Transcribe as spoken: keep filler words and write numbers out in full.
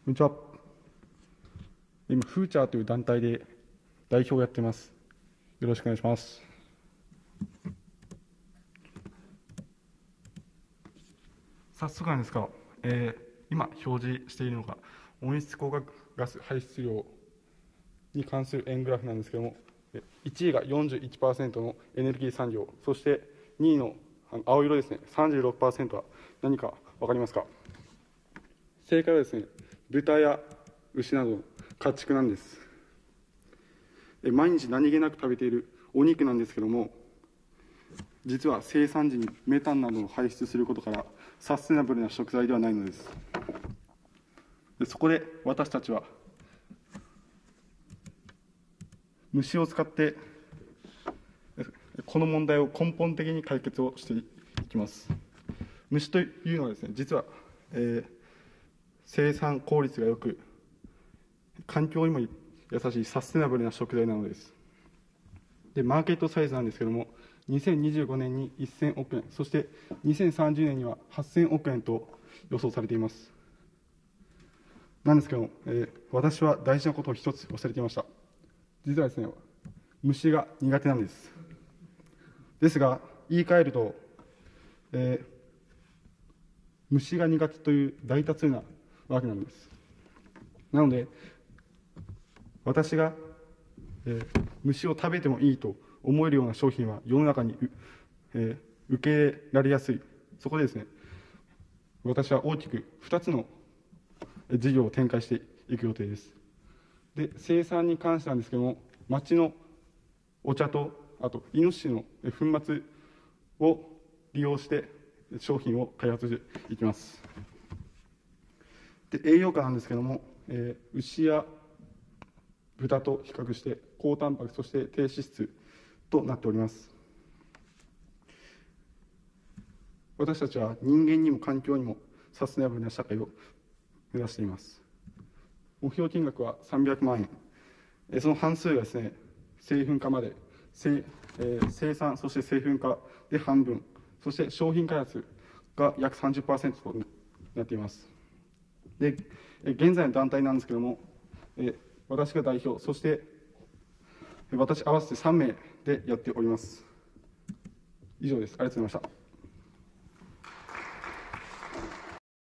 こんにちは。今、フーチャーという団体で代表をやっています。よろしくお願いします。早速なんですが、えー、今表示しているのが温室効果ガス排出量に関する円グラフなんですけども、いちいが よんじゅういちパーセント のエネルギー産業、そしてにいの青色ですね、さんじゅうろくパーセント は何か分かりますか？正解はですね、豚や牛などの家畜なんです。毎日何気なく食べているお肉なんですけども、実は生産時にメタンなどを排出することからサステナブルな食材ではないのです。でそこで私たちは虫を使ってこの問題を根本的に解決をしていきます。虫というのはですね、実は、えー、生産効率が良く環境にも優しいサステナブルな食材なのです。でマーケットサイズなんですけども、にせんにじゅうごねんにせんおくえん、そしてにせんさんじゅうねんにははっせんおくえんと予想されています。なんですけども、えー、私は大事なことを一つ忘れていました。実はですね、虫が苦手なんです。ですが、言い換えると、えー、虫が苦手という大多数なわけなんです。なので、私が、えー、虫を食べてもいいと思えるような商品は世の中に、えー、受け入れられやすい。そこでですね、私は大きくふたつの事業を展開していく予定です。で、生産に関してなんですけども、町のお茶と、あとイノシシの粉末を利用して商品を開発していきます。で、栄養価なんですけども、えー、牛や豚と比較して高タンパク、そして低脂質となっております。私たちは人間にも環境にもサステナブルな社会を目指しています。目標金額はさんびゃくまんえん、その半数がですね、製粉化まで、生えー、生産、そして製粉化で半分、そして商品開発が約 さんじゅっパーセント となっています。で、現在の団体なんですけども、え私が代表、そして私合わせてさんめいでやっております。以上です。ありがとうございました。